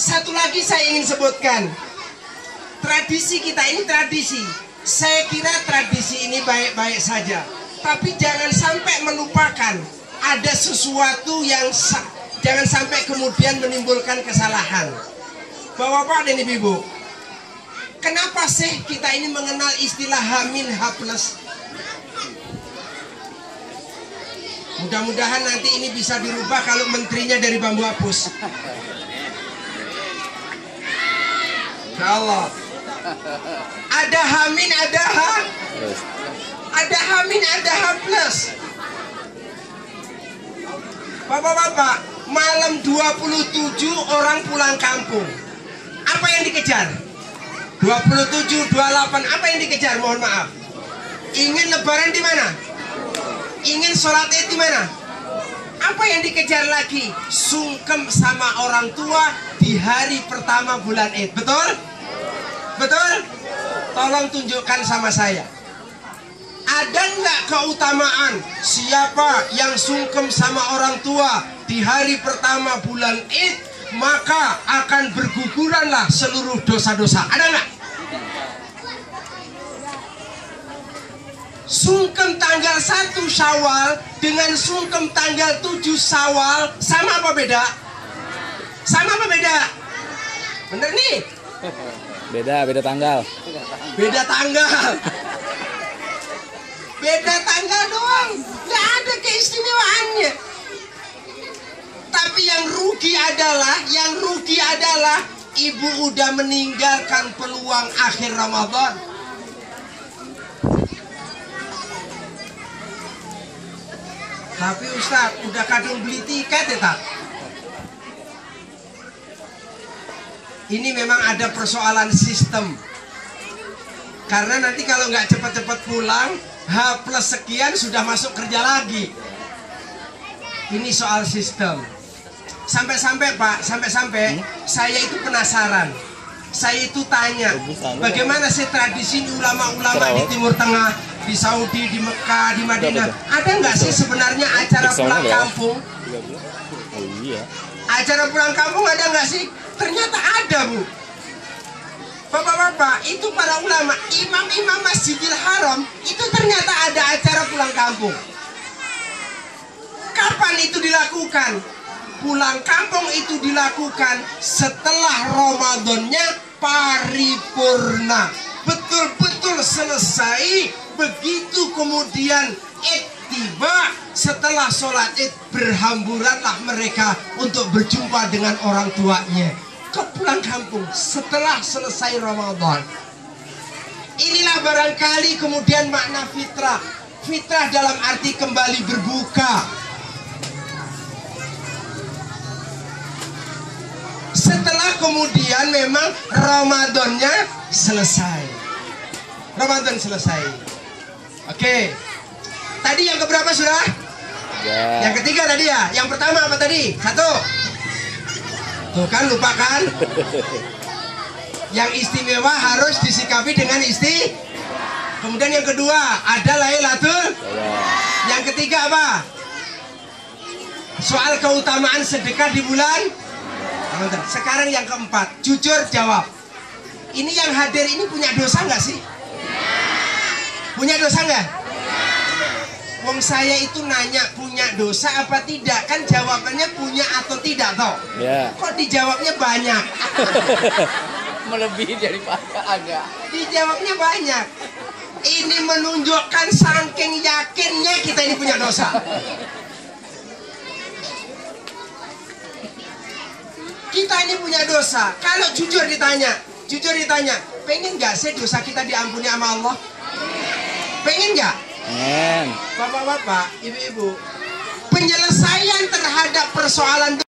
Satu lagi saya ingin sebutkan, tradisi kita ini tradisi. Saya kira tradisi ini baik-baik saja, tapi jangan sampai melupakan ada sesuatu yang jangan sampai kemudian menimbulkan kesalahan. Bapak-bapak dan ibu-ibu, kenapa sih kita ini mengenal istilah H-H+? Mudah-mudahan nanti ini bisa dirubah kalau menterinya dari bambu hapus. Ya Allah. Ada H-, ada H. Ada H-, ada H+. Bapak-bapak, malam 27 orang pulang kampung. Apa yang dikejar? 27, 28, apa yang dikejar? Mohon maaf. Ingin lebaran di mana? Ingin sholat Id di mana? Apa yang dikejar lagi? Sungkem sama orang tua di hari pertama bulan Id. Betul? Betul? Tolong tunjukkan sama saya. Ada nggak keutamaan siapa yang sungkem sama orang tua di hari pertama bulan Id, maka akan berguguranlah seluruh dosa-dosa? Ada nggak? Sungkem tanggal 1 Syawal dengan sungkem tanggal 7 Syawal sama apa beda? Sama apa beda? Bener nih? Beda tanggal. Beda tanggal. Beda tanggal doang, nggak ada keistimewaannya. Tapi yang rugi adalah ibu udah meninggalkan peluang akhir Ramadan. Tapi Ustadz, udah kadung beli tiket ya tak? Ini memang ada persoalan sistem. Karena nanti kalau nggak cepat-cepat pulang, H+ sekian sudah masuk kerja lagi. Ini soal sistem. Sampai-sampai Pak, saya itu penasaran. Saya itu tanya, bagaimana sih tradisi ulama-ulama di Timur Tengah, di Saudi, di Mekah, di Madinah? Ada nggak sih sebenarnya acara pulang kampung? Acara pulang kampung ada nggak sih? Ternyata ada, Bu. Bapak-bapak, itu para ulama, imam-imam Masjidil Haram, itu ternyata ada acara pulang kampung. Kapan itu dilakukan? Pulang kampung itu dilakukan setelah Ramadannya paripurna. Betul-betul selesai. Begitu kemudian Id tiba, setelah sholat Id berhamburanlah mereka untuk berjumpa dengan orang tuanya. Ke pulang kampung setelah selesai Ramadan. Inilah barangkali kemudian makna fitrah. Fitrah dalam arti kembali berbuka. Setelah kemudian memang Ramadannya selesai. Ramadan selesai. Oke. Tadi yang keberapa sudah? Ya. Yang ketiga tadi ya. Yang pertama apa tadi? 1. Tuh kan, lupa kan? Yang istimewa harus disikapi dengan Kemudian yang kedua ada Lailatul. Yang ketiga apa? Soal keutamaan sedekah di bulan Ramadan. Sekarang yang keempat, jujur jawab. Ini yang hadir ini punya dosa nggak sih? Punya dosa nggak? Wong saya itu nanya punya dosa apa tidak, kan jawabannya punya atau tidak toh? Ya. Kok dijawabnya banyak? Melebihi daripada agak. Dijawabnya banyak. Ini menunjukkan saking yakinnya kita ini punya dosa. Kita ini punya dosa. Kalau jujur ditanya, pengen nggak sih dosa kita diampuni sama Allah? Pengen nggak? Bapak-bapak, ibu-ibu, penyelesaian terhadap persoalan